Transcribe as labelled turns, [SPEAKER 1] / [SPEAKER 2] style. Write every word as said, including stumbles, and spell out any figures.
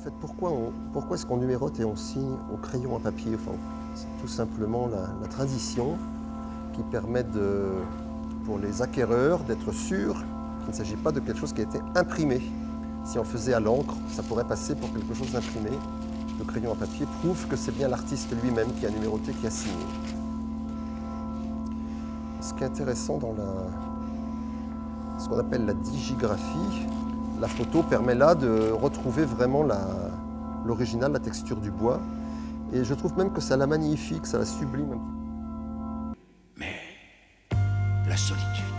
[SPEAKER 1] fait, pourquoi, on, pourquoi est-ce qu'on numérote et on signe au crayon à papier? Enfin, c'est tout simplement la, la tradition qui permet de, pour les acquéreurs d'être sûrs qu'il ne s'agit pas de quelque chose qui a été imprimé. Si on faisait à l'encre, ça pourrait passer pour quelque chose d'imprimé. Le crayon à papier prouve que c'est bien l'artiste lui-même qui a numéroté, qui a signé. Ce qui est intéressant dans la, ce qu'on appelle la digigraphie, la photo permet là de retrouver vraiment l'original, la, la texture du bois. Et je trouve même que ça la magnifie, que ça la sublime un petit peu.
[SPEAKER 2] Mais la solitude